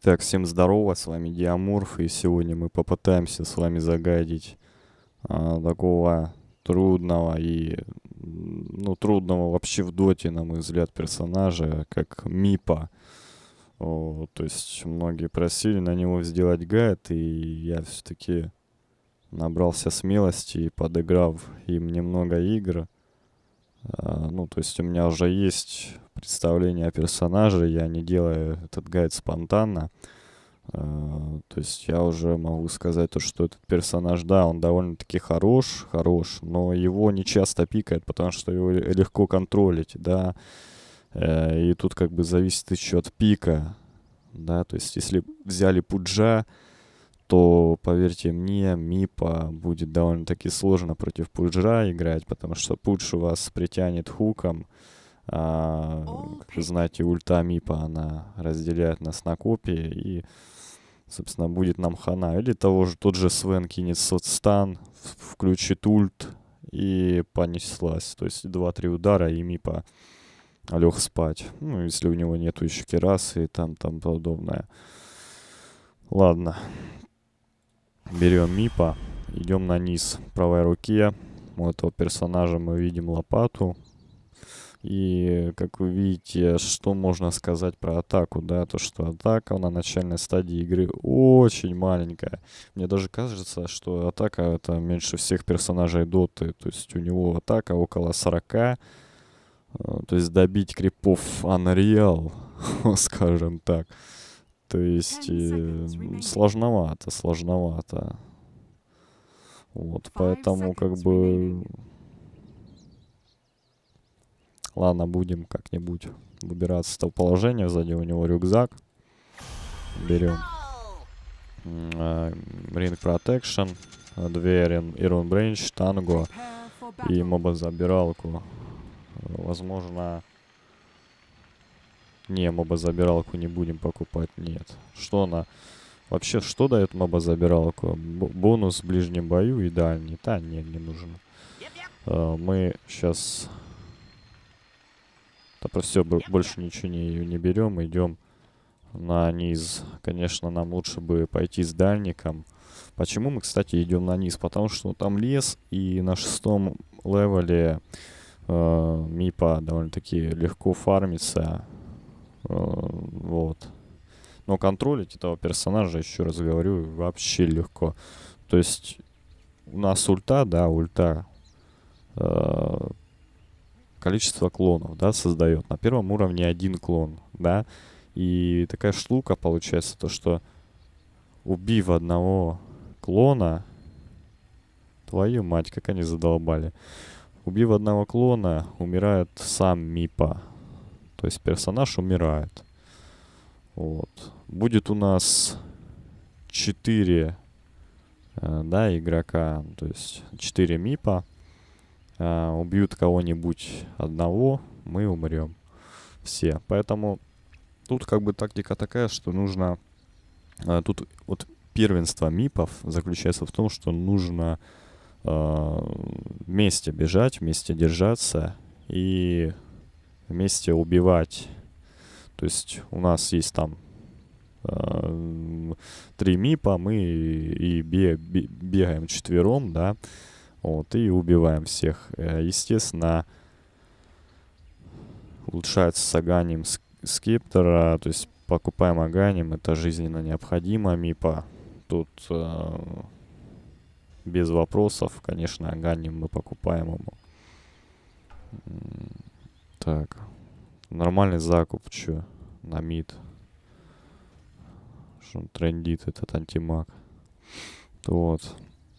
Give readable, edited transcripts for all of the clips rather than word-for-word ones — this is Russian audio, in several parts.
Так, всем здорово, с вами Диаморф, и сегодня мы попытаемся с вами загадить такого трудного трудного вообще в доте, на мой взгляд, персонажа, как Мипа. То есть многие просили на него сделать гайд, и я все-таки набрался смелости и подыграв им немного игр. То есть у меня уже есть представление о персонаже, я не делаю этот гайд спонтанно. То есть я уже могу сказать то, что этот персонаж, да, он довольно-таки хорош, но его не часто пикает, потому что его легко контролить, да. И тут как бы зависит еще от пика, да. То есть если взяли Пуджа, то, поверьте мне, Мипа будет довольно-таки сложно против Пуджа играть, потому что Пудж у вас притянет хуком. Как вы знаете, ульта Мипа, она разделяет нас на копии, и собственно, будет нам хана. Или тот же Свен кинет соцстан, включит ульт и понеслась. То есть 2-3 удара, и Мипа лег спать. Ну, если у него нету еще керасы и там подобное. Ладно. Берем Мипа. Идем на низ. В правой руке у этого персонажа мы видим лопату. И, как вы видите, что можно сказать про атаку, да, то, что атака на начальной стадии игры очень маленькая. Мне даже кажется, что атака это меньше всех персонажей доты, то есть у него атака около 40, то есть добить крипов Unreal, скажем так. То есть сложновато. Вот, поэтому как бы... Ладно, будем как-нибудь выбираться с того положения. Сзади у него рюкзак. Берем Ring Protection, 2 Iron Branch, Танго и моба-забиралку. Возможно... Не, моба-забиралку не будем покупать, нет. Что она... Вообще, что дает моба-забиралку? Бонус в ближнем бою и дальний. Да, нет, не нужен. Мы сейчас... про все, больше ничего не берем, идем на низ. Конечно, нам лучше бы пойти с дальником. Почему мы, кстати, идем на низ? Потому что там лес, и на 6-м левеле Мипа довольно-таки легко фармится. Вот. Но контролить этого персонажа, еще раз говорю, вообще легко. То есть у нас ульта, да, количество клонов, да, создает. На первом уровне 1 клон, да. И такая штука получается, то что убив одного клона, твою мать, как они задолбали. Убив одного клона, умирает сам Мипа. То есть персонаж умирает. Вот. Будет у нас 4, да, игрока, то есть 4 Мипа. Убьют кого-нибудь одного, мы умрем все. Поэтому тут как бы тактика такая, что нужно... Тут вот первенство мипов заключается в том, что нужно вместе бежать, вместе держаться и вместе убивать. То есть у нас есть там 3 мипа, мы и бегаем четвером, да, вот, и убиваем всех. Естественно, улучшается с аганием скиптера, то есть покупаем аганим, это жизненно необходимо. Мипа тут без вопросов, конечно, аганим мы покупаем ему. Так, нормальный закуп, чё, на мид. Что он трендит, этот антимаг. Вот.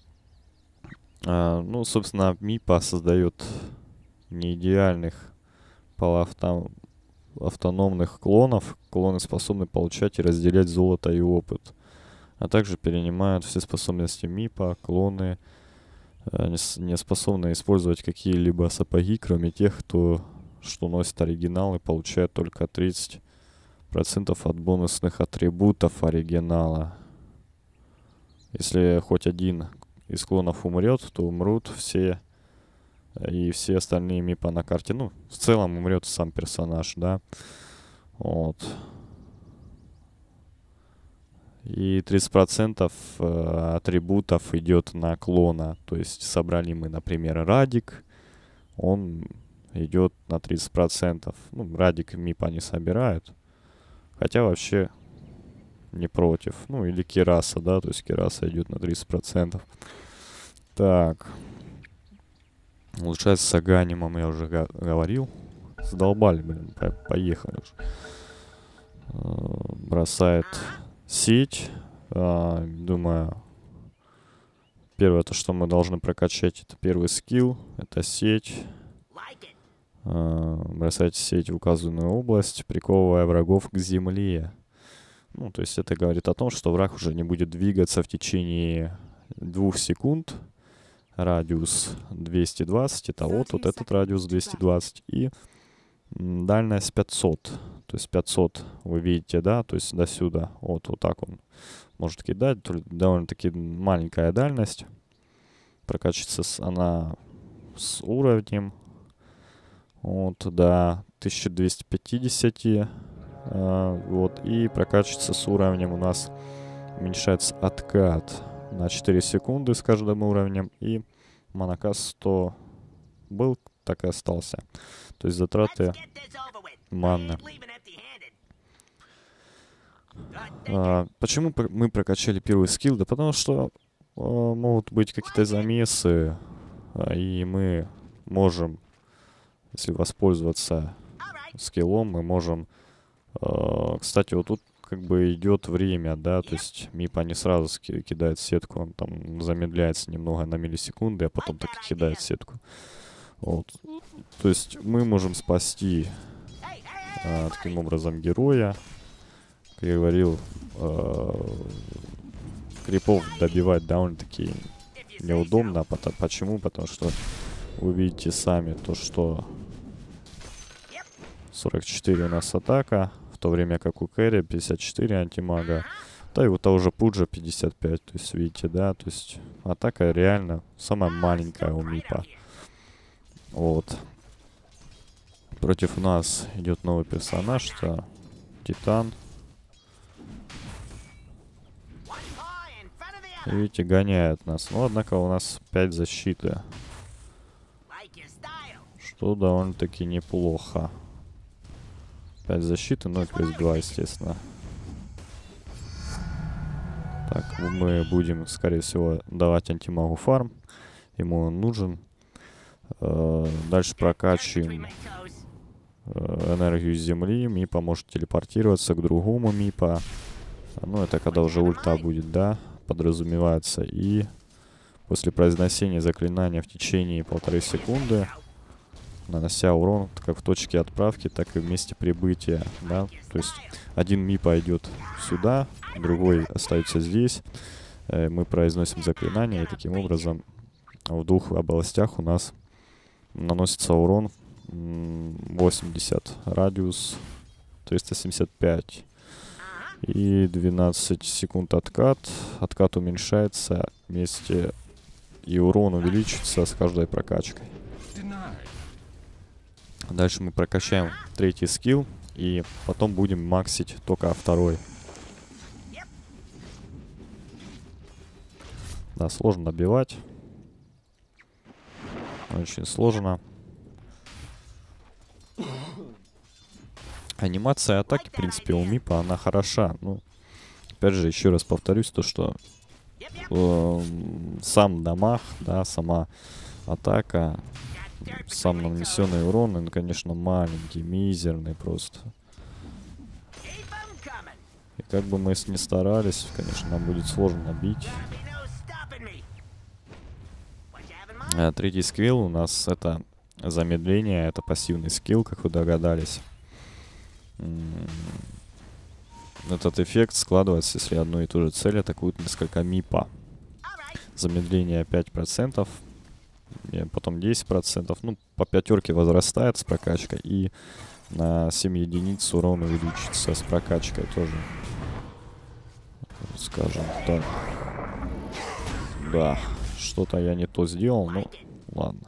Собственно, Мипа создает неидеальных автономных клонов. Клоны способны получать и разделять золото и опыт. А также перенимают все способности Мипа. Клоны не способны использовать какие-либо сапоги, кроме тех, что носит оригинал и получает только 30% от бонусных атрибутов оригинала. Если хоть один из клонов умрет, то умрут все и все остальные мипа на карте. Ну, в целом умрет сам персонаж, да. Вот. И 30% атрибутов идет на клона. То есть собрали мы, например, радик, он идет на 30%. Ну, радик мипа не собирают. Хотя вообще не против. Ну, или Кираса, да, то есть Кираса идет на 30%. Так. Улучшается с аганимом, я уже говорил. Задолбали, блин, поехали уже. Бросает сеть. Думаю, первое, то, что мы должны прокачать, это первый скилл. Это сеть. Бросать сеть в указанную область, приковывая врагов к земле. Ну, то есть это говорит о том, что враг уже не будет двигаться в течение 2 секунд. Радиус 220, это вот этот радиус 220. И дальность 500. То есть 500 вы видите, да, то есть до сюда. Вот так он может кидать. Довольно-таки маленькая дальность. Прокачивается она с уровнем. Вот, до 1250. Вот, и прокачивается с уровнем у нас уменьшается откат на 4 секунды с каждым уровнем. И монокас 100 был, так и остался. То есть затраты маны. Почему мы прокачали первый скилл? Да потому что могут быть какие-то замесы, и мы можем, если воспользоваться скиллом, мы можем... Кстати, вот тут как бы идет время, да, то есть мипа не сразу кидает сетку, он там замедляется немного на миллисекунды, а потом так и кидает сетку. Вот. То есть мы можем спасти таким образом героя. Как я говорил, крипов добивать довольно-таки неудобно. Почему? Потому что вы видите сами то, что 44 у нас атака, в то время как у Кэрри 54 антимага. Да и у того же Пуджа 55, то есть видите, да, то есть атака реально самая маленькая у мипа. Вот. Против нас идет новый персонаж, это Титан. И видите, гоняет нас. Но, однако, у нас 5 защиты. Что довольно-таки неплохо. 5 защиты, ну и плюс 2, естественно. Так, мы будем, скорее всего, давать антимагу фарм. Ему он нужен. Дальше прокачиваем энергию земли. Мипа может телепортироваться к другому мипа. Ну, это когда уже ульта будет, да, подразумевается. И после произнесения заклинания в течение 1,5 секунды, нанося урон как в точке отправки, так и в месте прибытия, да. То есть один мипа идет сюда, другой остается здесь. Мы произносим заклинание, и таким образом в 2 областях у нас наносится урон 80, радиус 375. И 12 секунд откат. Откат уменьшается вместе, и урон увеличится с каждой прокачкой. Дальше мы прокачаем 3-й скилл, и потом будем максить только 2-й. Да, сложно добивать. Очень сложно. Анимация атаки, в принципе, у мипа, она хороша. Ну, опять же, еще раз повторюсь, то, что сам дамаг, да, сама атака, сам нанесенный урон, он, конечно, маленький, мизерный просто. И как бы мы ни старались, конечно, нам будет сложно бить. 3-й скилл у нас это замедление, это пассивный скилл, как вы догадались. Этот эффект складывается, если одну и ту же цель атакуют несколько мипа. Замедление 5%, потом 10%. Ну, по 5 возрастает с прокачкой. И на 7 единиц урон увеличится с прокачкой тоже. Скажем так. Да, что-то я не то сделал, ну ладно.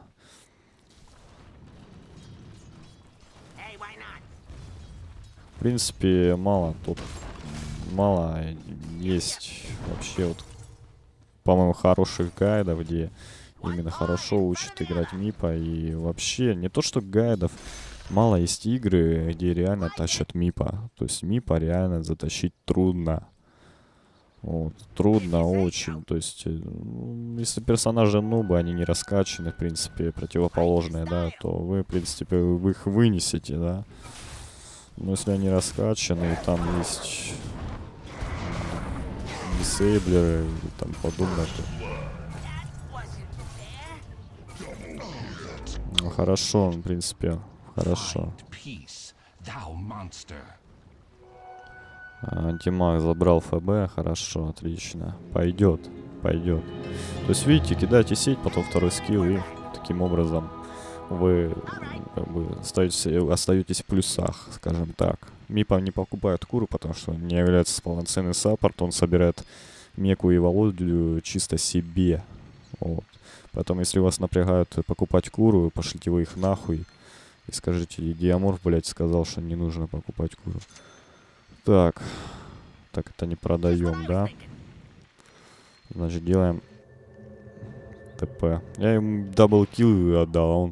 В принципе, мало тут мало есть вообще вот, по-моему, хороших гайдов, где именно хорошо учат играть мипа. И вообще, не то что гайдов, мало есть игры, где реально тащат мипа. То есть мипа реально затащить трудно. Вот, трудно очень. То есть, если персонажи нубы, они не раскачаны, в принципе, противоположные, да, то вы, в принципе, вы их вынесете, да. Но если они раскачаны, и там есть дисейблеры и там подобное, то... Ну, хорошо, в принципе, хорошо. Антимаг забрал ФБ, хорошо, отлично. Пойдет, пойдет. То есть, видите, кидаете сеть, потом второй скилл, и таким образом вы как бы остаетесь в плюсах, скажем так. Мипа не покупает куру, потому что он не является полноценный саппорт, он собирает Меку и Володю чисто себе. Вот. Поэтому, если вас напрягают покупать куру, пошлите вы их нахуй и скажите, и Диаморф, блядь, сказал, что не нужно покупать куру. Так, так это не продаем, да? Значит, делаем ТП. Я ему даблкил отдал, а он...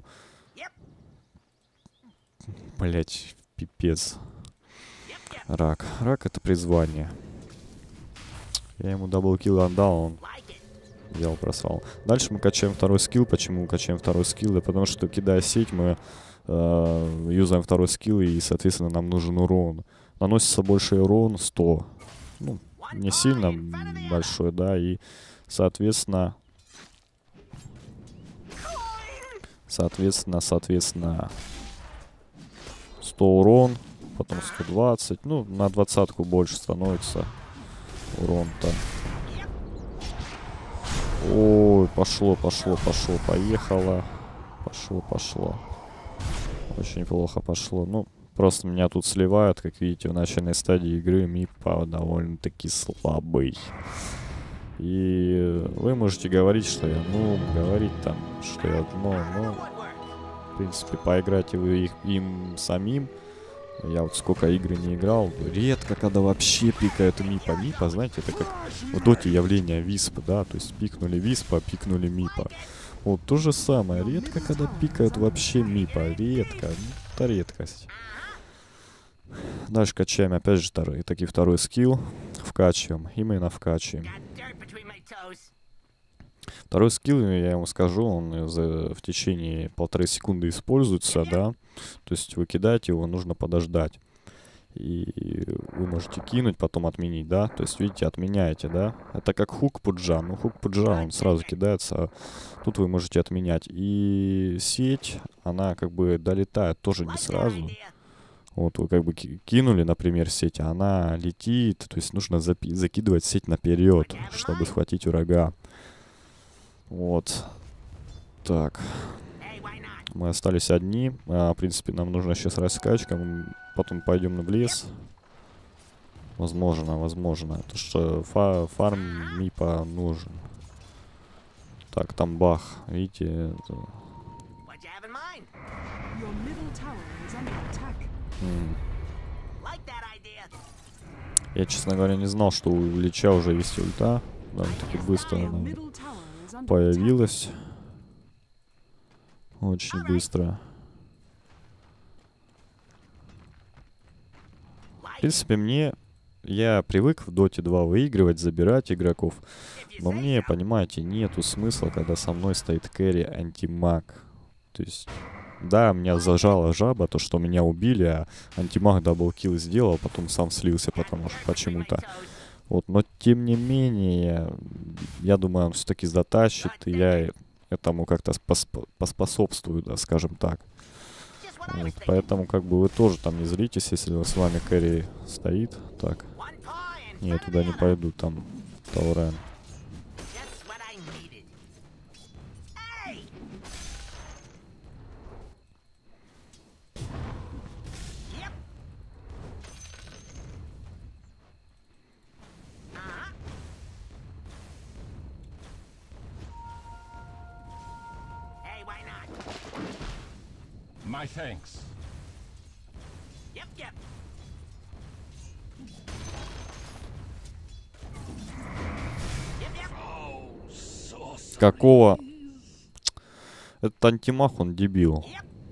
Блять, пипец. Рак. Рак — это призвание. Я ему даблкил отдал, он взял, просрал. Дальше мы качаем второй скилл. Почему мы качаем второй скилл? Да потому что, кидая сеть, мы юзаем второй скилл, и, соответственно, нам нужен урон. Наносится больший урон, 100. Ну, не сильно большой, да, и, соответственно, 100 урон, потом 120, ну, на 20-ку больше становится урон-то. Ой, пошло, поехало. Пошло. Очень плохо пошло. Ну, просто меня тут сливают, как видите, в начальной стадии игры мипа довольно-таки слабый. И вы можете говорить, что я, ну, говорить там, что я дно, но, в принципе, поиграйте вы им самим. Я вот сколько игр не играл, редко когда вообще пикают мипа. Мипа, знаете, это как в доте явление виспа, да, то есть пикнули виспа, пикнули мипа. Вот то же самое, редко когда пикают вообще мипа, редко, это редкость. Дальше качаем опять же второй скилл, вкачиваем, именно вкачиваем. Второй скилл, я ему скажу, он в течение 1,5 секунды используется, да. То есть вы кидаете его, нужно подождать. И вы можете кинуть, потом отменить, да. То есть, видите, отменяете, да. Это как хук пуджа. Ну, хук пуджа, он сразу кидается, а тут вы можете отменять. И сеть, она как бы долетает тоже не сразу. Вот вы как бы кинули, например, сеть, а она летит. То есть нужно закидывать сеть наперед, чтобы схватить врага. Вот. Так. Мы остались одни. В принципе, нам нужно сейчас раскачка. Мы потом пойдем в лес. Возможно. Потому что фарм мипа нужен. Так, там бах. Видите? Это... Я, честно говоря, не знал, что у Лича уже есть ульта. Довольно-таки быстро она появилась. Очень быстро. В принципе, я привык в Доте 2 выигрывать, забирать игроков. Но мне, понимаете, нету смысла, когда со мной стоит кэрри антимаг. То есть, да, меня зажала жаба, то, что меня убили, а антимаг даблкилл сделал, потом сам слился, потому что почему-то. Вот, но тем не менее, я думаю, он все-таки затащит, и я этому как-то поспособствую, да, скажем так. Вот, поэтому как бы вы тоже там не злитесь, если с вами кэрри стоит. Так. Нет, туда не пойду, там Таурен. My thanks. Какого? Этот антимах, он дебил.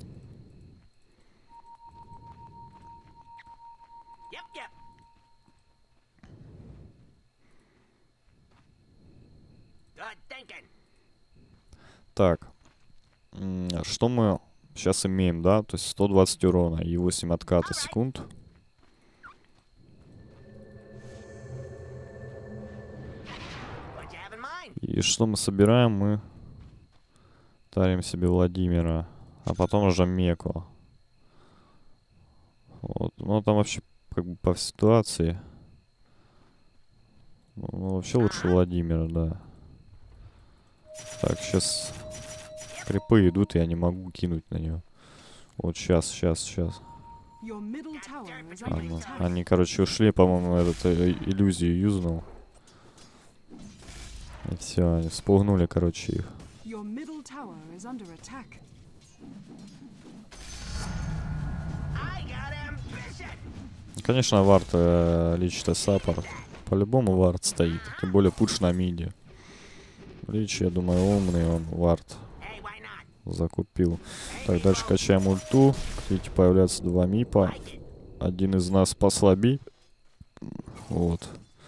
Так. Что мы сейчас имеем, да? То есть 120 урона и 8 отката секунд. И что мы собираем? Мы тарим себе Владимира, а потом уже Меку. Вот. Ну, там вообще как бы по ситуации. Ну, вообще лучше Владимира, да. Так, сейчас крипы идут, я не могу кинуть на него. Вот сейчас. Они, короче, ушли, по-моему, иллюзию юзнул. И все, они вспугнули, короче, их. Конечно, вард лично саппорт. По-любому вард стоит. Тем более пуш на миде. Лич, я думаю, умный, он вард закупил. Так, дальше качаем ульту. Видите, появляются два мипа. Один из нас послабее. Вот.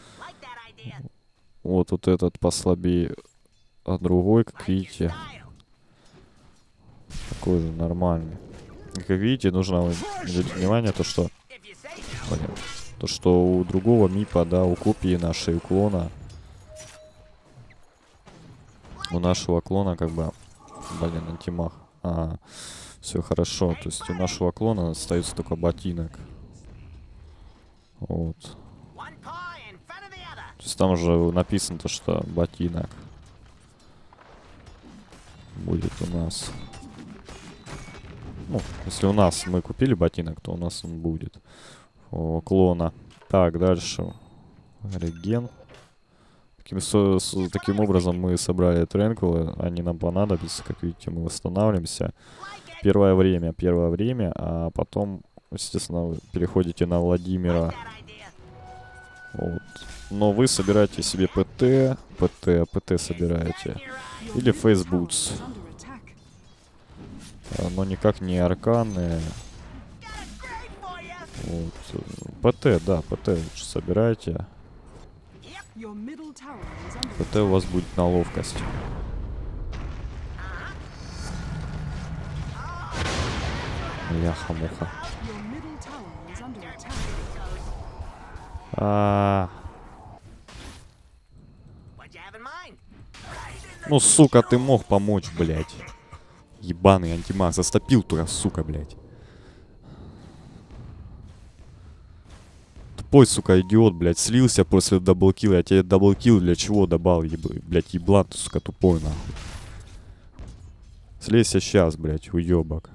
Вот этот послабее, а другой, как видите, такой же нормальный. И как видите, нужно уделить внимание, то что у другого мипа, да, у копии нашей, у клона, у нашего клона, как бы, блин, антимах. Все хорошо. То есть у нашего клона остается только ботинок. Вот. То есть там уже написано то, что ботинок будет у нас. Ну, если у нас мы купили ботинок, то у нас он будет. У клона. Так, дальше. Реген. Таким образом мы собрали тренкулы. Они нам понадобятся. Как видите, мы восстанавливаемся. Первое время. А потом, естественно, вы переходите на Владимира. Вот. Но вы собираете себе ПТ собираете. Или фейсбутс. Но никак не арканы. Вот. ПТ лучше собирайте. ПТ у вас будет на ловкость. Ляха-муха. Ну, сука, ты мог помочь, блядь. Ебаный антимаг. Застопил тура, сука, блядь. Тупой, сука, идиот, блядь. Слился после даблкила. Я тебе даблкил для чего добавил, блядь, еблан ты, сука, тупой, нахуй. Слейся сейчас, блядь, уёбок.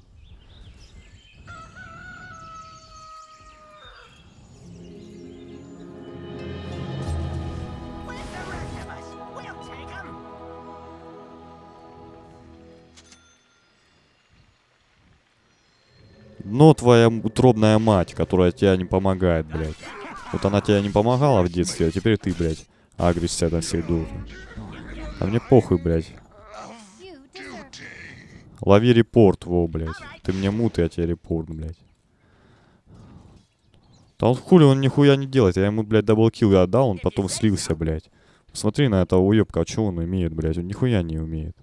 Но твоя утробная мать, которая тебе не помогает, блядь. Вот она тебе не помогала в детстве, а теперь ты, блядь, агришься на всех должен. А мне похуй, блядь. Лови репорт, во, блядь. Ты мне мут, я тебе репорт, блядь. Да он хули, он нихуя не делает. Я ему, блядь, даблкил отдал, он потом слился, блядь. Посмотри на этого уёбка, а что он умеет, блядь? Он нихуя не умеет.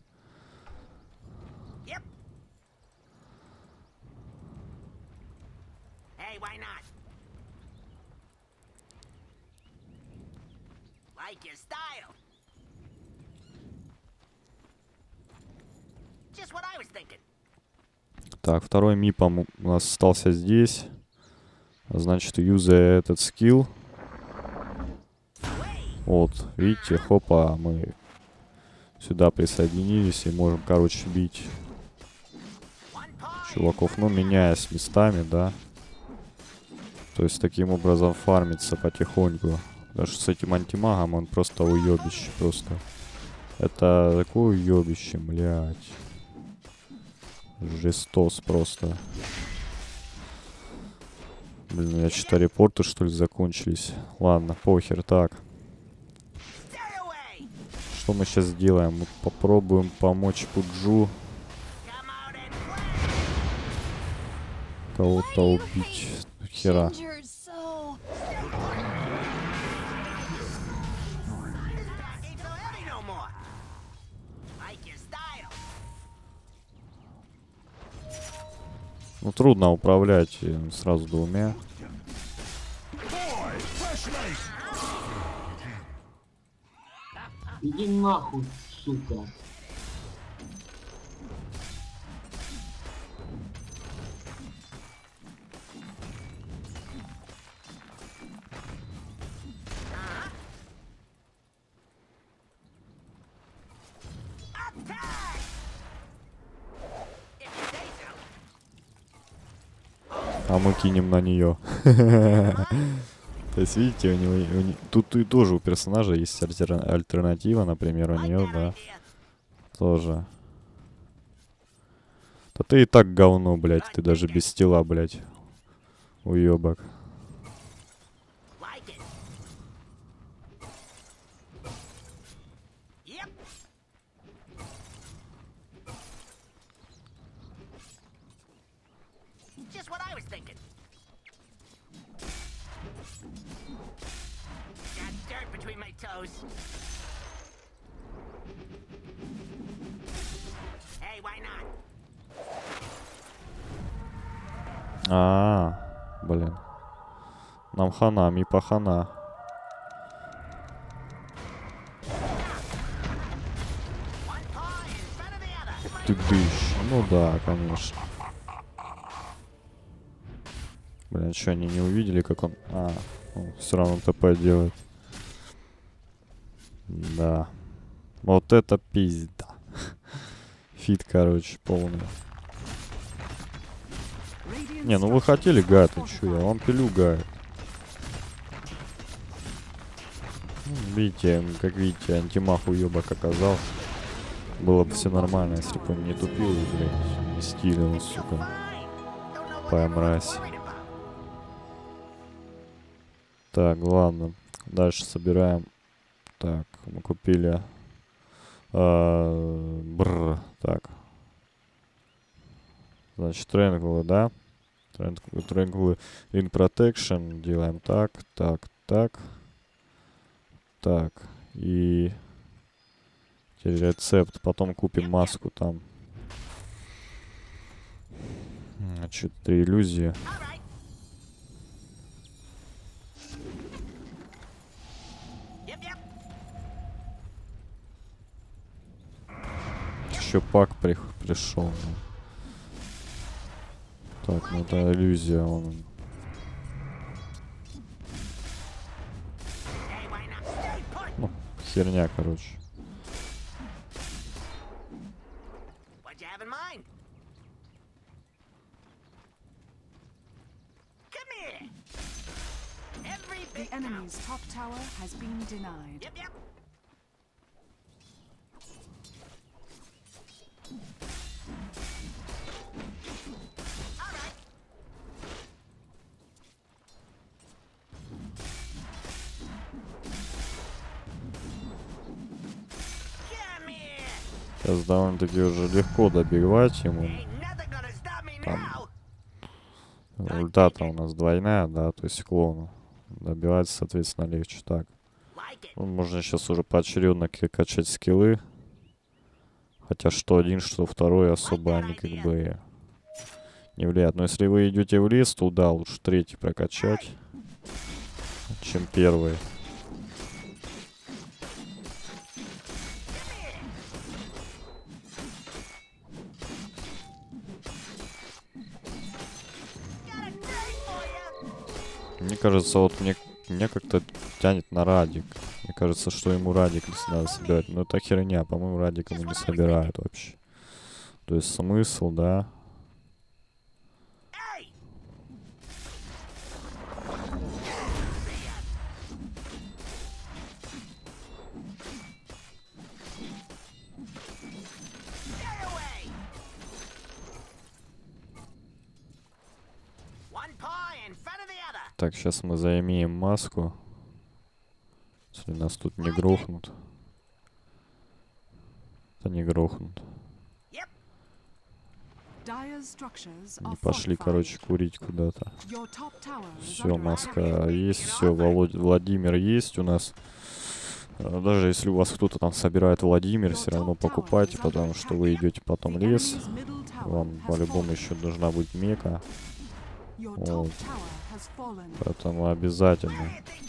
Так, второй мипом у нас остался здесь. Значит, юзая этот скилл. Вот, видите, хопа, мы сюда присоединились и можем, короче, бить чуваков, ну, меняясь местами, да. То есть, таким образом фармится потихоньку. Потому что с этим антимагом он просто уёбище, просто. Это такое уёбище, блядь. Жестос просто. Блин, я что-то репорты, что ли, закончились. Ладно, похер, так. Что что мы сейчас сделаем? Мы попробуем помочь Пуджу кого-то убить. Хера. Ну, трудно управлять сразу двумя. Иди нахуй, сука. А мы кинем на нее. То есть, видите, у него тут и тоже у персонажа есть альтернатива, например, у нее, да. Тоже. Да ты и так говно, блядь. Ты даже без тела, блядь. Уёбок. Блин. Нам хана, Мипа хана. Ты дышь. Ну да, конечно. Блин, что, они не увидели, как он... все равно ТП делает. Да. Вот это пизда. Фит, короче, полный. Не, ну вы хотели гайд, ну чё, я вам пилю гайд. Видите, как видите, антимах уёбок оказался. Было бы все нормально, если бы он не тупил и, блядь, не стилил, сука. Мразь. Так, ладно. Дальше собираем. Так, мы купили... Так. Значит, тренглы, да? Тренглы in protection. Делаем так, так, так. Так. И... Теперь рецепт. Потом купим маску там. Значит, 3 иллюзии. Еще пак пришел. Так, ну это иллюзия. Он... Ну, херня, короче. The enemy's top tower has been denied. Сейчас довольно-таки уже легко добивать ему. Там результата у нас двойная, да, то есть клону. Добивать, соответственно, легче. Так. Ну, можно сейчас уже поочередно качать скиллы. Хотя что один, что второй особо они как бы не влияют. Но если вы идете в лес, то да, лучше третий прокачать, чем первый. Мне кажется, вот мне как-то тянет на радик. Мне кажется, что ему радик если надо собирать. Но это херня, по-моему, радик ему не собирают вообще. То есть смысл, да? Так, сейчас мы заимеем маску. Если нас тут не грохнут. Они грохнут. Dire's structures are Не пошли, fortified. короче, курить куда-то. Your top tower is Все, under маска attack. есть, все, Владимир есть у нас. Даже если у вас кто-то там собирает Владимир, все равно покупайте, потому что вы идете потом The лес. enemy's middle tower Вам has по-любому fallen. еще должна быть мека, Your вот. top tower has fallen. Поэтому обязательно.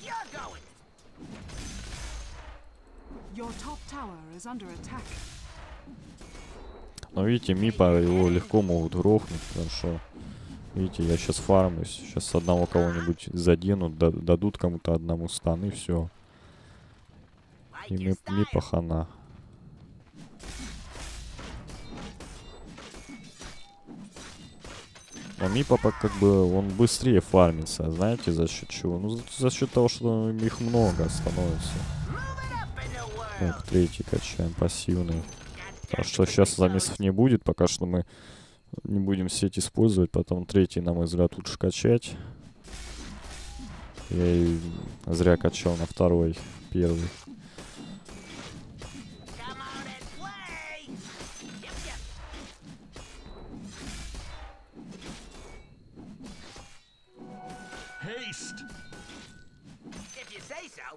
Your top tower is under attack. Но видите, Мипа его легко могут грохнуть, потому что, видите, я сейчас фармлюсь. Сейчас одного кого-нибудь заденут, дадут кому-то одному стан, и все. И Мипа хана. Но Мипа как бы он быстрее фармится, знаете, за счет чего? Ну, за счет того, что их много становится. Так, третий качаем, пассивный. Так что сейчас замесов не будет, пока что мы не будем сеть использовать, потом третий, на мой взгляд, лучше качать. Я и зря качал на второй, первый. Haste! If you say so.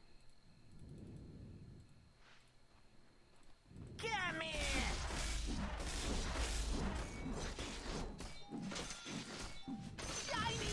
Come here! Shiny!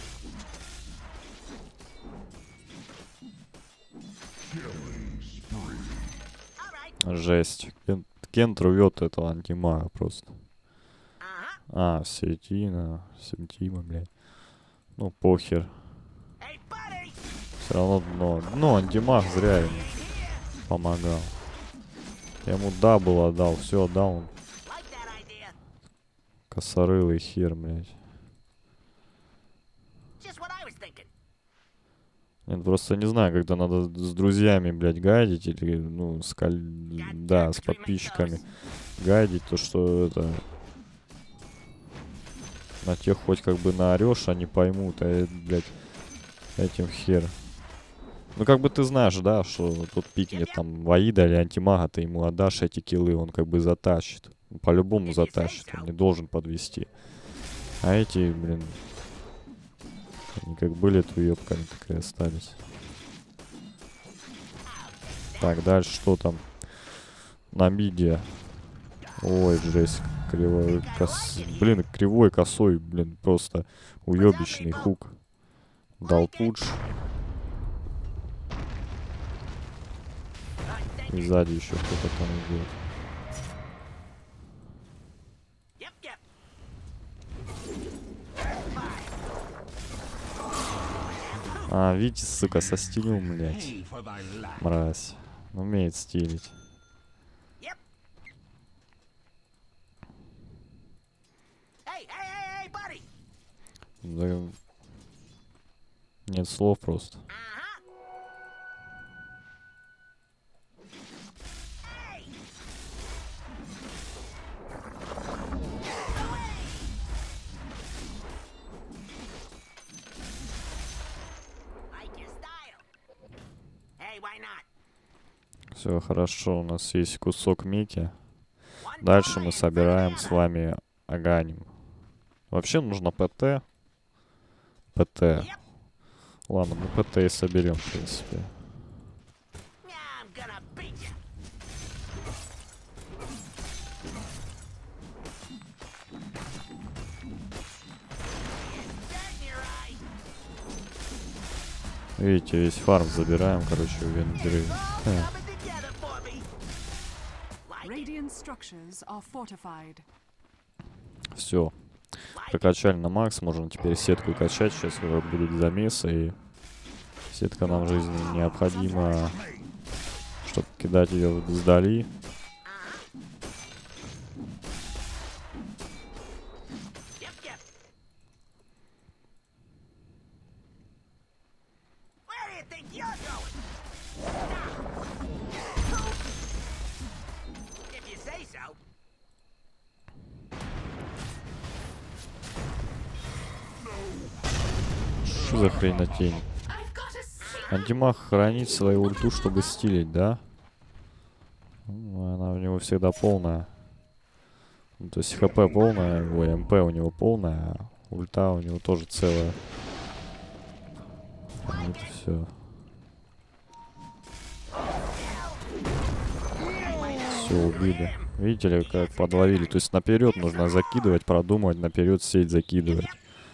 All right. Жесть. Кент рвет этого антимага просто. Uh-huh. А, Сетина, Сентима, блядь. Ну, похер. Hey, buddy! Все равно дно. Ну, антимаг зря ему помогал. Я ему дабл отдал, все отдал он. Like that idea? Косорылый хер, блядь. Just what I was thinking. Нет, просто не знаю, когда надо с друзьями, блядь, гайдить или, ну, да, с подписчиками гайдить, то что это... На тех хоть как бы наорешь, они поймут, а, блядь, этим хер. Ну, как бы ты знаешь, да, что тут пикнет там Ваида или антимага, ты ему отдашь эти киллы, он как бы затащит. По-любому затащит, он не должен подвести. А эти, блин, они как были твоёбками, так и остались. Так, дальше что там? На миде. Ой, жесть. Кривой блин, кривой косой, блин, просто уёбищный хук. Дал пудж. И сзади еще кто-то там идет. Yep, yep. А, видите, сука, состелил, блядь. Pay for thy life. Мразь. Умеет стилить. Yep. Hey, hey, hey, hey, buddy! Да... Нет слов просто. Uh-huh. Hey! Like your style. Hey, why not? Все хорошо, у нас есть кусок мики. One Дальше мы point собираем for с the other. вами аганим. Вообще нужно ПТ. ПТ. Yep. Ладно, мы ПТ и соберем, в принципе. Yeah, I'm gonna beat you. Dirt in your eye. Видите, весь фарм забираем, короче, в вендоры. All coming together for me. Like it, Radiant structures are fortified. Все. like it. Прокачали на макс, можно теперь сетку качать. Сейчас уже будут замесы, и сетка нам в жизни необходима, чтобы кидать ее вдали. Yep, yep. Where do you think you're going? If you say so. Что за хренотень? Антимаг хранит свою ульту, чтобы стилить, да? Ну, она у него всегда полная. Ну, то есть ХП полная, ой, МП у него полная, а ульта у него тоже целая. Это все. Все, убили. Видите ли, как подловили? То есть наперед нужно закидывать, продумывать, наперед сеть закидывать.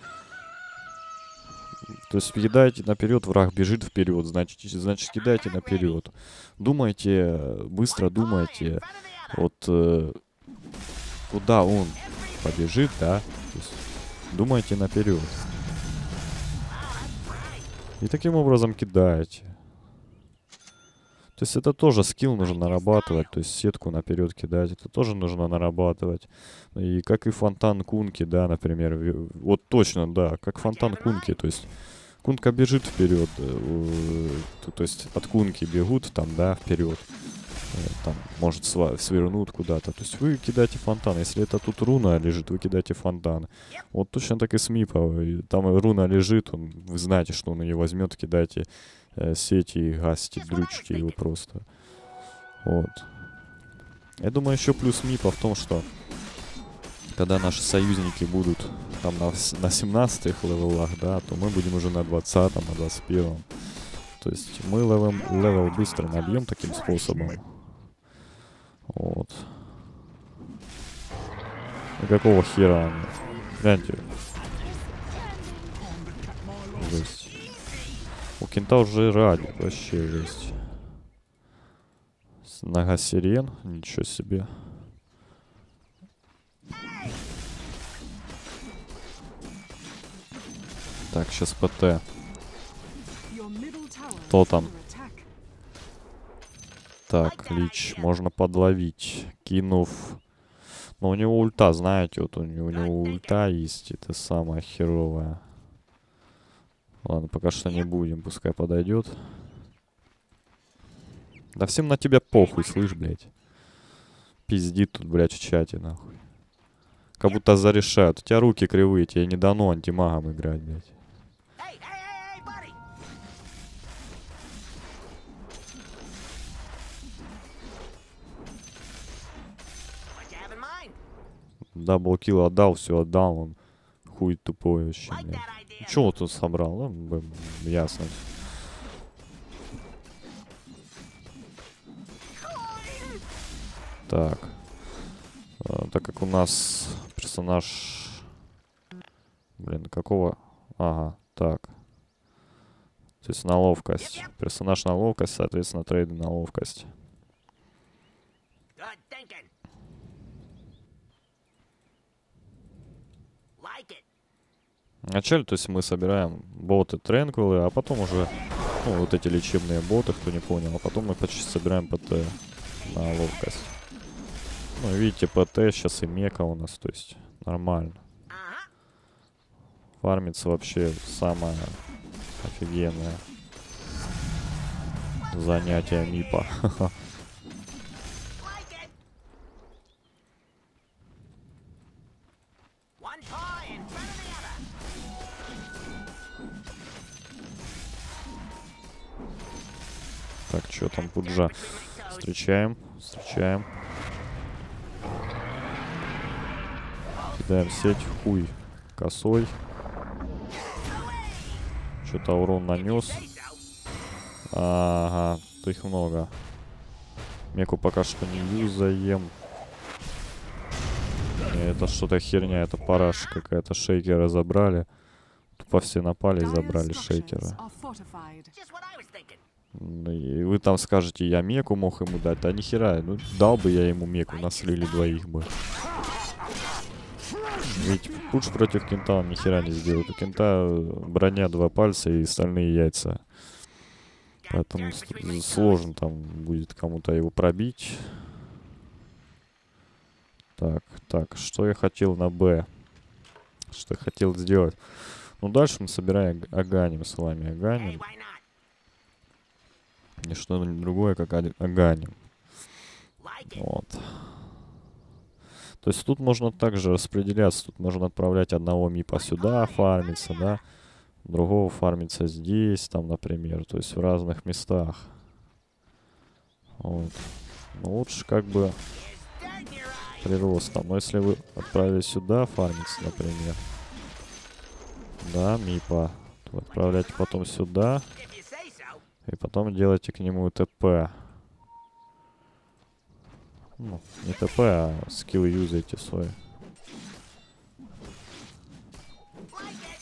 То есть кидайте наперед, враг бежит вперед, значит кидайте наперед. Думайте, быстро думайте, вот куда он побежит, да? То есть думайте наперед. И таким образом кидаете. То есть это тоже скилл нужно нарабатывать, то есть сетку наперед кидать, это тоже нужно нарабатывать. И как и фонтан кунки, да, например, вот точно, да, как фонтан кунки, то есть кунка бежит вперед, то есть от кунки бегут там, да, вперед, там, может, свернут куда-то. То есть вы кидаете фонтан, если это тут руна лежит, вы кидаете фонтан. Вот точно так и с Мипа, там руна лежит, вы знаете, что он ее возьмет, кидайте сети и гасите, дрючите его просто. Вот. Я думаю, еще плюс Мипа в том, что когда наши союзники будут там на 17-х левелах, да, то мы будем уже на 20-м, на 21-м. То есть мы левел быстро набьем таким способом. Вот. И какого хера они? Гляньте. Жесть. У кента уже ради, вообще жесть. Нога сирен, ничего себе. Так, сейчас ПТ. Кто там? Так, Лич, можно подловить, кинув. Но у него ульта, знаете, вот у него ульта есть, это самая херовая. Ладно, пока что не будем, пускай подойдет. Да всем на тебя похуй, слышь, блядь. Пиздит тут, блядь, в чате, нахуй. Как будто зарешают. У тебя руки кривые, тебе не дано антимагом играть, блядь. Даблкил отдал, все отдал, он хуй тупой вообще, блядь. Чего он тут собрал? Ну, ясно. Так. Так как у нас персонаж... Блин, какого... Ага, так. То есть на ловкость. Персонаж на ловкость, соответственно, трейды на ловкость. Вначале, то есть мы собираем боты тренквилы, а потом уже, ну, вот эти лечебные боты, кто не понял, а потом мы почти собираем ПТ на ловкость. Ну, видите, ПТ сейчас и мека у нас, то есть нормально. Фармится вообще самое офигенное занятие Мипа. Так, что там, Пуджа? Встречаем, встречаем. Кидаем сеть, хуй косой. Что-то урон нанес. Ага, тут их много. Меку пока что не юзаем. Не, это что-то херня, это параш какая-то. Шейкера забрали. Тупо все напали и забрали шейкера. И вы там скажете, я меку мог ему дать. Да нихера, ну дал бы я ему меку, наслили двоих бы. Ведь пуш против кента он нихера не сделает. У кента броня 2 пальца и стальные яйца. Поэтому сложно там будет кому-то его пробить. Так, так, что я хотел на Б? Что я хотел сделать? Ну, дальше мы собираем аганим с вами. Аганим. Не что-нибудь другое, как аганим. Вот. То есть тут можно также распределяться. Тут можно отправлять одного мипа сюда, фармиться, да. Другого фармиться здесь, там, например. То есть в разных местах. Вот. Ну, лучше как бы There's dirt in your eye. приростом. Но если вы отправили сюда фармиться, например, да, Мипа, то вы отправляете потом сюда, If you say so. и потом делаете к нему ТП. Ну, не ТП, а скилл юзаете свой. Like it.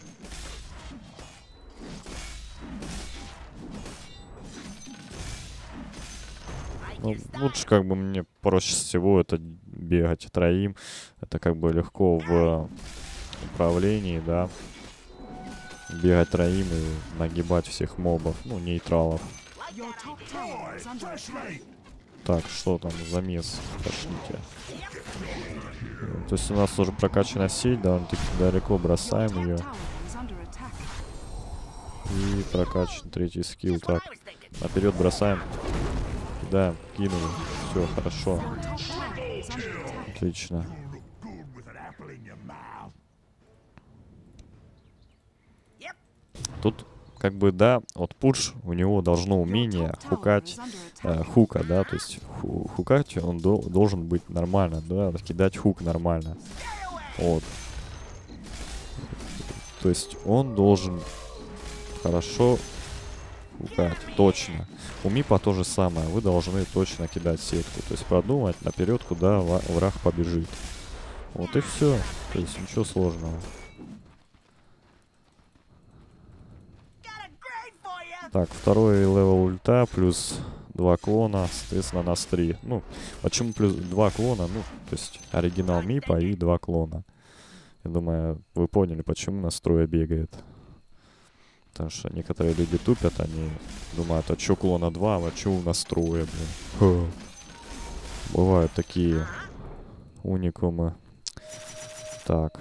Ну, лучше как бы мне проще всего это бегать троим. Это как бы легко в управлении, да. Бегать троим и нагибать всех мобов, ну, нейтралов. Your top tower is under attack. Так, что там, замес? Пошлите. То есть у нас уже прокачана сеть, довольно-таки далеко бросаем Top ее. tower is under attack. И прокачан третий скилл. That's what Так, I was thinking. наперед бросаем. Да, кинули. Все, хорошо. Your top tower is under attack. Отлично. Yep. Тут как бы, да, вот пуш, у него должно Your умение top tower хукать, is under attack. хука, да, то есть хукать он должен быть нормально, да, кидать хук нормально. Вот. То есть он должен хорошо хукать, точно. У Мипа то же самое, вы должны точно кидать сетку, то есть продумать наперед, куда враг побежит. Вот и все, то есть ничего сложного. Got a grade for you. Так, второй левел ульта плюс 2 клона, соответственно, нас 3. Ну, почему плюс 2 клона? Ну, то есть оригинал Мипа и 2 клона. Я думаю, вы поняли, почему нас трое бегает. Потому что некоторые люди тупят, они думают, а чё клона 2, а чё у нас трое, блин. Ха. Бывают такие уникумы. Так,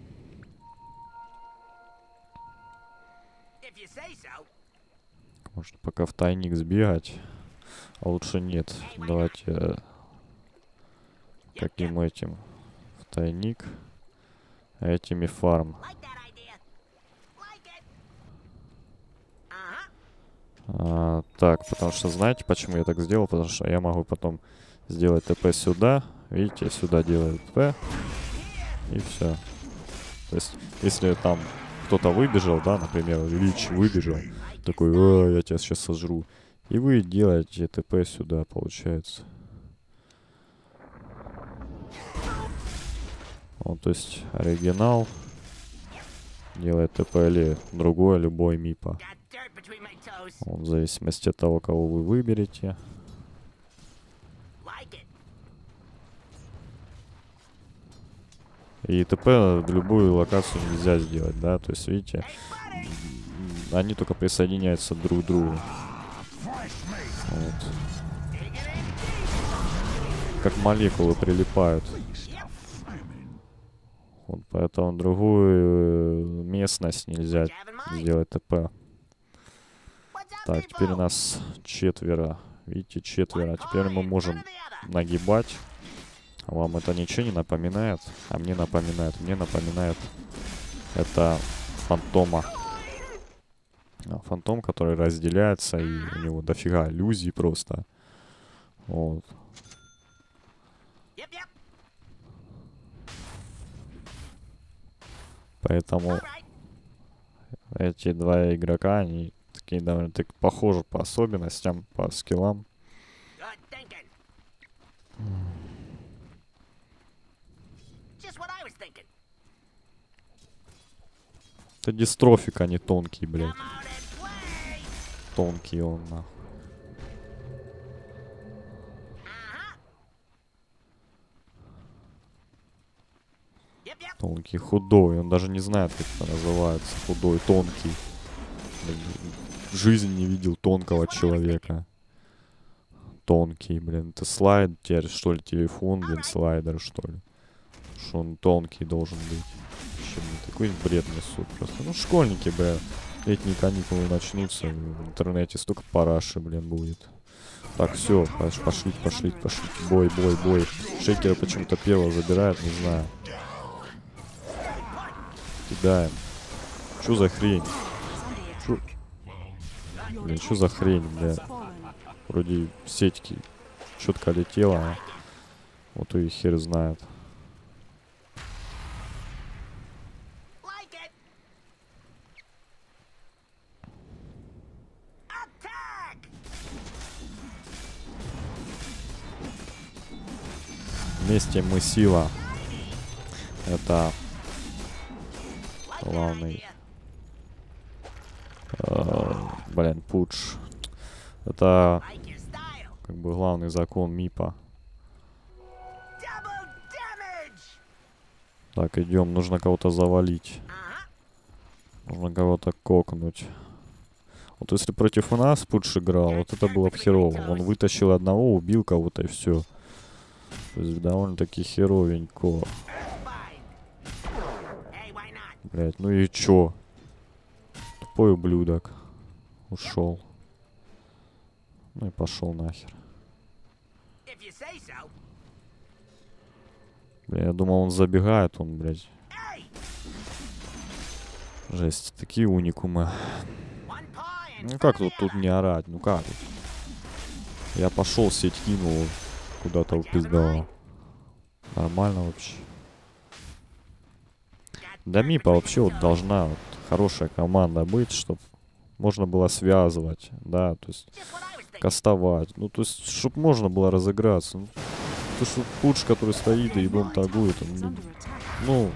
If you say so. может пока в тайник сбегать. А лучше нет. Давайте каким этим в тайник, а этими фарм. Like that idea. Like it. Uh-huh. Так, потому что знаете, почему я так сделал? Потому что я могу потом сделать ТП сюда. Видите, сюда делаю ТП. И все. То есть, если там кто-то выбежал, да, например, Лич выбежал, такой, я тебя сейчас сожру. И вы делаете ТП сюда, получается. Вот, то есть, оригинал делает ТП или другой, любой Мипа. Got dirt between my toes. Вот, в зависимости от того, кого вы выберете. Like it. И ТП в любую локацию нельзя сделать, да, то есть, видите, Hey, buddy. они только присоединяются друг к другу. Вот. Как молекулы прилипают. Вот, поэтому другую местность нельзя сделать ТП. What's up, Так, теперь у people? нас четверо. Видите, четверо. One Теперь мы paw in можем front of the other. нагибать. А вам это ничего не напоминает? А мне напоминает. Мне напоминает это фантома. Фантом, который разделяется, и у него дофига иллюзий просто. Вот. Yep, yep. Поэтому All right. эти два игрока, они такие довольно-таки похожи по особенностям, по скиллам. Good thinking. Just what I was thinking. Это дистрофик, а не тонкий, блядь. Come out and play. Тонкий он, нахуй. Uh-huh. Yep, yep. Тонкий, худой. Он даже не знает, как это называется. Худой, тонкий. Блин, в жизни не видел тонкого человека. Тонкий, блин. Это слайд теперь, что ли, телефон, блин, слайдер, что ли. Что он тонкий должен быть. Вообще, блин, такой бред несут просто. Ну, школьники, бля. Летние каникулы начнутся. В интернете столько параши, блин, будет. Так, все, пошли. Бой. Шейкеры почему-то первого забирают, не знаю. Кидаем. Чё за хрень? Блин, что за хрень, бля? Вроде сетьки четко летела. Вот и хер знает. Like it. Attack. Вместе мы сила. Это Like that главный. idea. Блин, пудж. Это Like your style. как бы главный закон МИПа. Double damage. Так, идем. Нужно кого-то завалить. Нужно кого-то кокнуть. Вот если против нас Пудж играл, вот это было бы херово. Он вытащил одного, убил кого-то и все. То есть довольно-таки херовенько. Fine. Hey, why not? Блять, ну и чё? Тупой ублюдок. Ушел. Ну и пошел нахер. If you say so. Бля, я думал, он забегает, он, блядь. Hey, Жесть, такие уникумы. one paw in Ну front как of тут, the тут other. не орать? Ну как тут? Я пошел, сеть кинул, куда-то упиздал. Нормально вообще. Да МИПа вообще вот должна вот хорошая команда быть, чтобы можно было связывать, да, то есть Just what I was thinking. кастовать. Ну, то есть, чтобы можно было разыграться. Ну, то, что Пудж, который стоит и дом торгует, он, Is under attack. ну,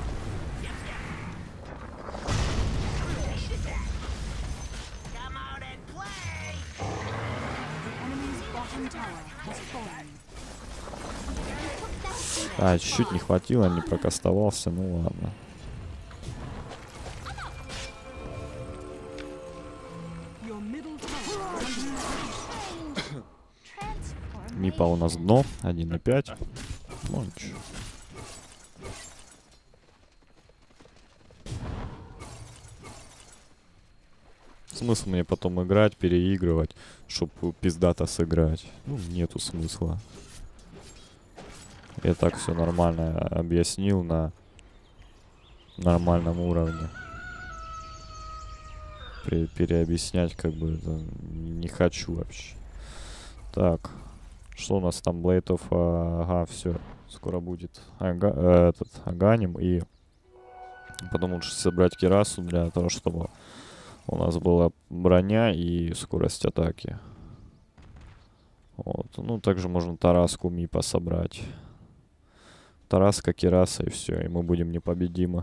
Come out and play. The enemy's bottom tower has fallen. чуть-чуть не хватило, не прокастовался, ну ладно. Your middle tower is under attack. МИПа у нас дно, 1,5. Ну, ничего. Смысл мне потом играть, переигрывать, чтобы пиздато сыграть? Ну, нету смысла. Я так все нормально объяснил на нормальном уровне. Переобъяснять как бы это не хочу вообще. Так, что у нас там, Блейтов? Ага, все, скоро будет Аганим, и потом лучше собрать Кирасу для того, чтобы у нас была броня и скорость атаки. Вот. Ну, также можно Тараску МИПа собрать. Тараска, Кираса и все, и мы будем непобедимы.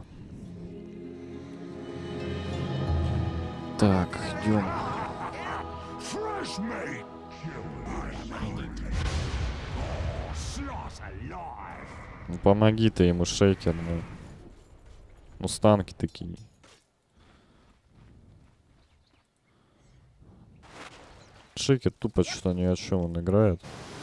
Так, идем. Fresh meat. Slaughter live. Ну, помоги ты ему, Шейкер, ну. Ну, станки такие. Шейкер тупо что-то ни о чем он играет.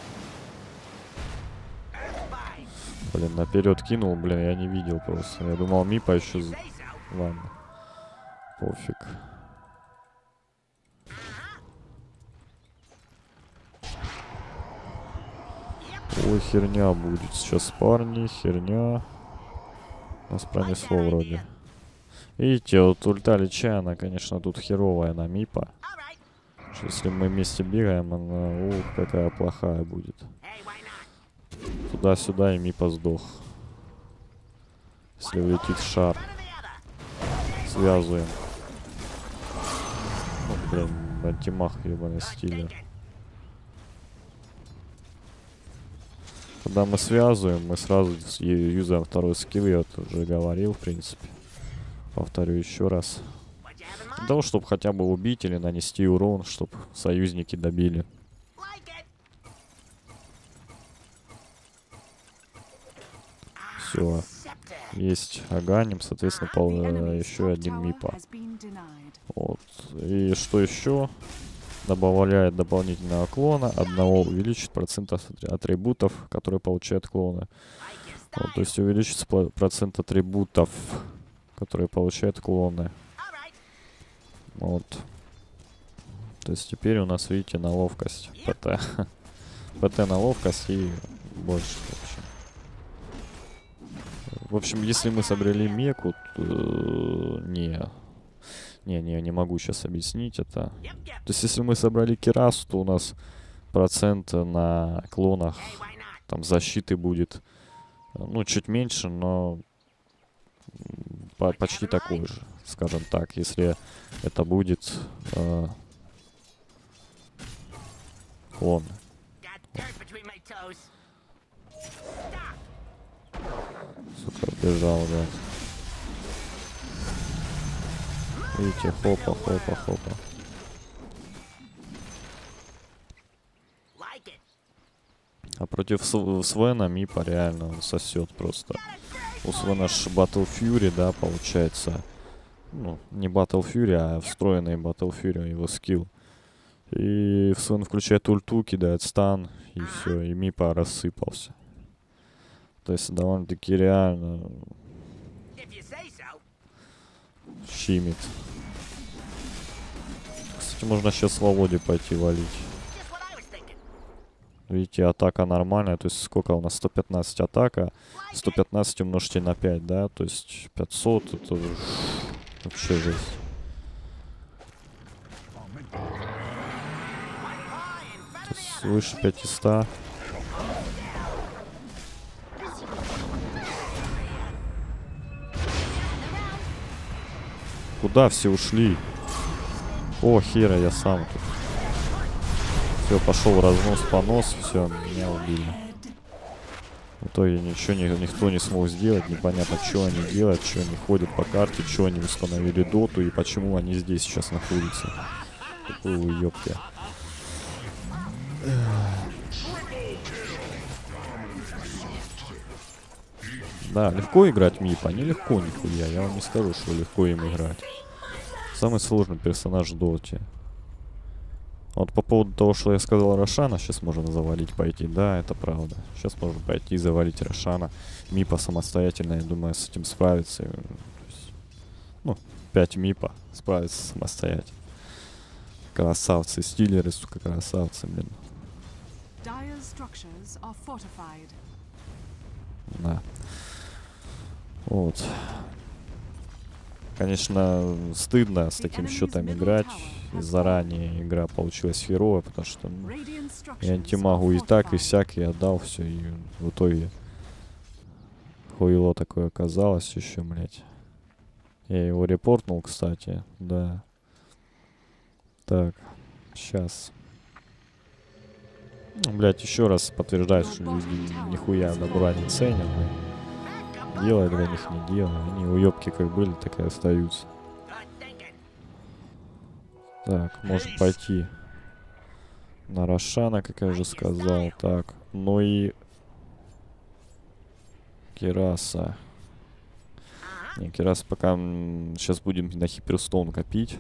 Блин, наперед кинул, блин, я не видел просто. Я думал, МИПа еще... Say so. Ладно. Пофиг. Ой, херня будет сейчас, парни, херня. Нас пронесло вроде. Видите, вот ульта Лича, она, конечно, тут херовая на МИПа. All right. Что если мы вместе бегаем, она, ух, какая плохая будет. Hey, why not? Туда-сюда и МИПа сдох. Если улетит шар. Front of the other. Связываем. Ну, блин, антимах ебаный стиля. Take it. Когда мы связываем, мы сразу юзаем второй скилл, я это уже говорил, в принципе. Повторю еще раз. What you have in Для mind? того, чтобы хотя бы убить или нанести урон, чтобы союзники добили. Like it. Все. Scepter. Есть Аганим, соответственно, The enemy's еще top один tower МИПа. has been denied. Вот. И что еще? Добавляет дополнительного клона. Одного увеличит процент атрибутов, которые получают клоны. Like your Вот, style. то есть увеличится процент атрибутов, которые получают клоны. All right. Вот. То есть теперь у нас, видите, на ловкость. ПТ. ПТ на ловкость и больше, в общем. В общем, если мы собрали меку, не могу сейчас объяснить это. Yep, yep. То есть, если мы собрали Кирасу, то у нас процент на клонах Hey, why not? там защиты будет, ну, чуть меньше, но почти такой же, скажем так, если это будет клон. Got dirt between my toes. Stop. Сука, бежал, да. Видите, хопа, хопа, хопа. Like it. А против Свена Мипа реально он сосет просто. У Свена ж Battle Fury, да, получается. Ну, не Battle Fury, а встроенный Battle Fury, его скилл. И Свен включает ульту, кидает стан, и все, и Мипа рассыпался. То есть довольно-таки реально If you say so. щимит. Кстати, можно сейчас Володе пойти валить. Just what I was thinking. Видите, атака нормальная, то есть сколько у нас? 115 атака. 115 умножьте на 5, да? То есть 500, это вообще жесть. То есть свыше 500. Куда все ушли? О, хера, я сам тут. Все, пошел разнос, понос, все, меня убили. В итоге ничего никто не смог сделать, непонятно, что они делают, что они ходят по карте, что они установили доту и почему они здесь сейчас находятся. Какой уёбки. Да, легко играть Мипа, нелегко нихуя, я вам не скажу, что легко им играть. Самый сложный персонаж в доте. Вот по поводу того, что я сказал Рошана, сейчас можно завалить пойти. Да, это правда. Сейчас можно пойти и завалить Рошана. Мипа самостоятельно, я думаю, с этим справится. Ну, 5 Мипа справится самостоятельно. Красавцы, стилеры, сука, красавцы, блин. Dire's structures are fortified. Да. Вот. Конечно, стыдно с таким счетом играть. И заранее игра получилась херовая, потому что ну, Radiant я structures антимагу are и так, и fortified. сяк, и отдал все, и в итоге хуйло такое оказалось еще, блядь. Я его репортнул, кстати, да. Так, сейчас. Ну, блядь, еще раз подтверждаю, что люди нихуя добра не ценят, блядь. Делай для них не делай. Они уёбки как были, так и остаются. Good thinking. Так, может пойти на Рошана, как я уже сказал. Так, ну и Кираса. Не, Кираса пока сейчас будем на Хиперстоун копить.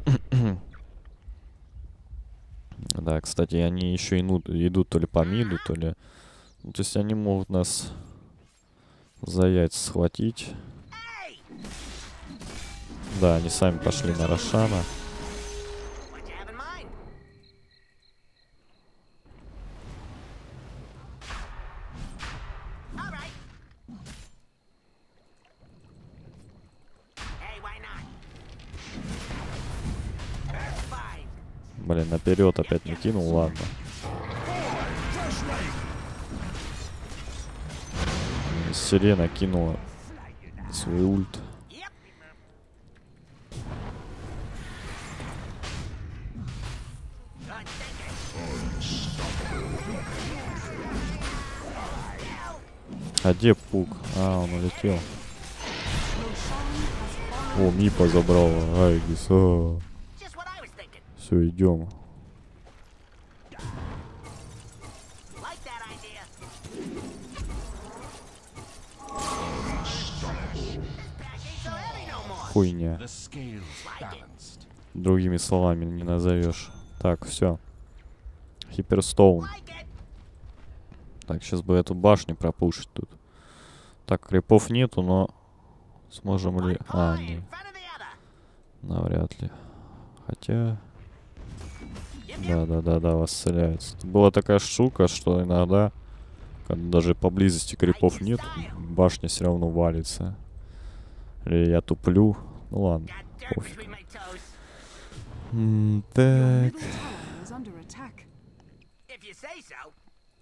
Да, кстати, они еще идут то ли по миду, то ли... Ну, то есть они могут нас за яйца схватить. Да, они сами пошли на Рошана. What you have in mind? All right. Hey, why not? That's fine. Блин, наперед опять не кинул, ладно. Сирена кинула свой ульт. Yep. Good thinking. А где Пук? А, он улетел. Roshan has fallen. О, Мипа забрал. Айгис. Just what I was thinking. Все, идем. Like that idea. This pack ain't so heavy no more. Хуйня. The scales balanced. Другими словами не назовешь. Так, все. Хиперстоун. Like it. Так, сейчас бы эту башню пропушить тут. Так, крипов нету, но сможем ли... А, One не, in front of the other. навряд ли. Хотя... Yep, yep. Да, восцеляется. Была такая штука, что иногда, когда даже поблизости крипов нет, башня все равно валится. Или я туплю. Ну ладно, Got dirt пофиг. between my toes. Так. Middle tower is under attack. If you you say so.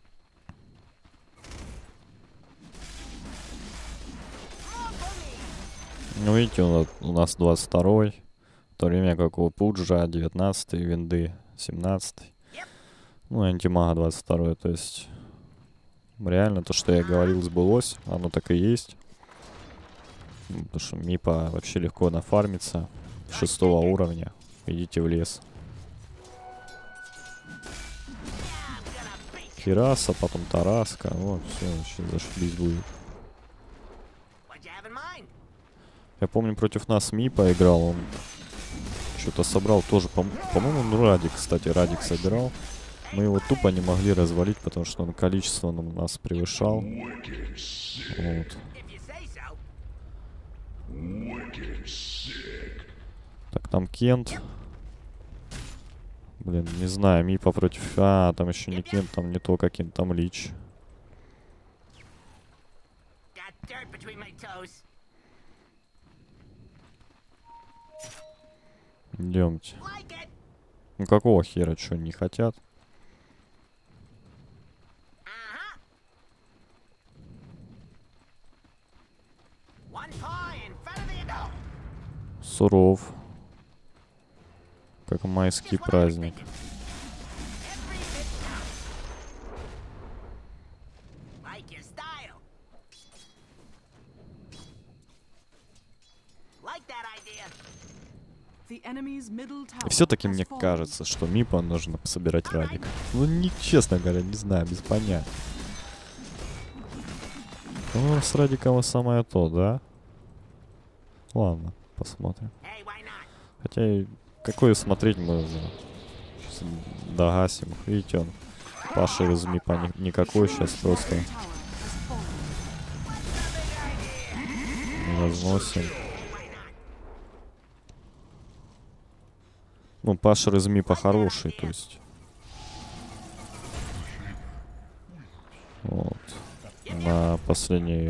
More for me. Ну, видите, у нас 22-й, в то время как у Пуджа 19-й, Винды 17-й. Ну, антимага 22-й, то есть реально то, что я говорил, сбылось, оно так и есть. Потому что Мипа вообще легко нафармится 6-го уровня. Идите в лес. Кираса, потом Тараска. Вот, все, вообще зашибись будет. What you have in mind? Я помню, против нас Мипа играл, он что-то собрал тоже, по-моему, ну, Радик, кстати, Радик собирал. Мы его тупо не могли развалить, потому что он количественно нас превышал. Вот. If you say so. Так, там Кент. Блин, не знаю, Мипа против... А, там еще не Кент, там не только Кент, там Лич. Got dirt between my toes. Идемте. Like it. Ну какого хера, что, не хотят? Uh-huh. One paw in front of the adult. Суров. Как майский Just what I was праздник. thinking. Every bit counts. Like your style. Like that idea. The enemy's middle tower Все-таки has мне fallen. кажется, что Мипа нужно собирать Радик. Ну, не, честно говоря, не знаю, без понятия. Ну, с Радиком и самое то, да? Ладно, посмотрим. Hey, why not? Хотя, и какое смотреть можно. Сейчас догасим. Видите, он Паша из Мипа никакой сейчас просто Tower has fallen. разносим. Ну, Паша из Мипа хороший, то есть. Вот. На последней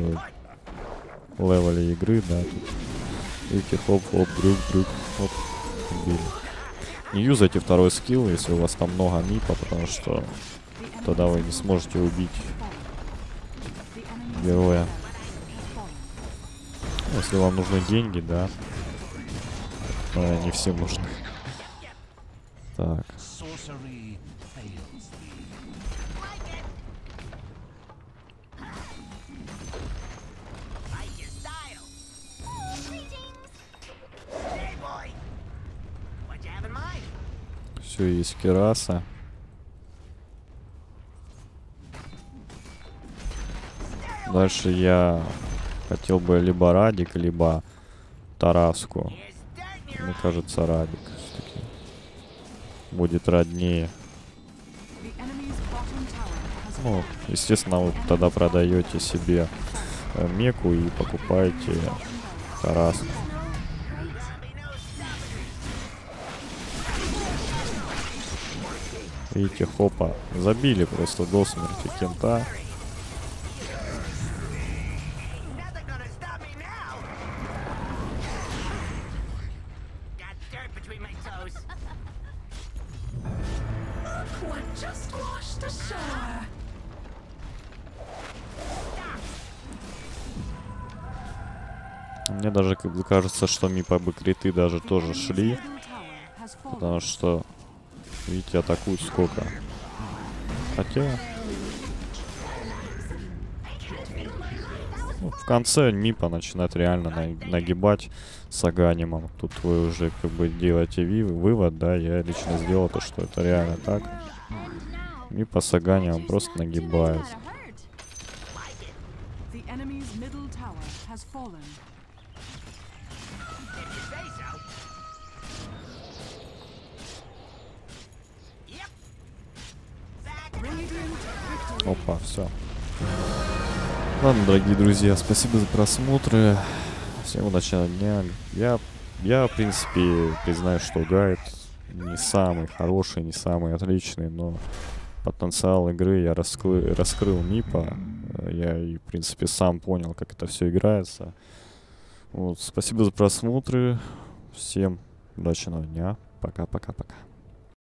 левеле игры, да, тут. Видите, хоп-хоп, дрюк, хоп, убили. Не юзайте второй скилл, если у вас там много Мипа, потому что тогда вы не сможете убить The enemy's героя. has fallen. Ну, если вам нужны деньги, да. Но они всем нужны. Так. Sorcery fails thee. Like it. Like your style. Hey, boy. What you have in mind? Все, есть Кираса. Дальше я хотел бы либо Радик, либо Тараску. Here's dirt in your Мне eye. кажется, Радик всё-таки будет роднее. The enemy's bottom tower has Ну, fallen. естественно, вы тогда продаете себе Меку и покупаете Тараску. Видите, хопа, забили просто до смерти Кента. Nothing gonna stop me now. Got dirt between my toes. What just washed ashore? Мне даже кажется, что Мипа бы криты даже The тоже enemy's шли, middle tower has fallen. потому что, видите, атакуют сколько. Хотя... Ну, в конце Мипа начинает реально нагибать с Аганимом. Тут вы уже как бы делаете вывод, да, я лично сделал то, что это реально так. Мипа с Аганимом просто нагибает. The enemy's middle tower has fallen. If you say so. Yep. Back. Radiant victory. Опа, все. Ладно, дорогие друзья, спасибо за просмотры. Всем удачного дня. Я, в принципе, признаю, что гайд не самый хороший, не самый отличный, но потенциал игры я раскрыл Мипа. Я и, в принципе, сам понял, как это все играется. Вот, спасибо за просмотры. Всем удачного дня. Пока-пока-пока.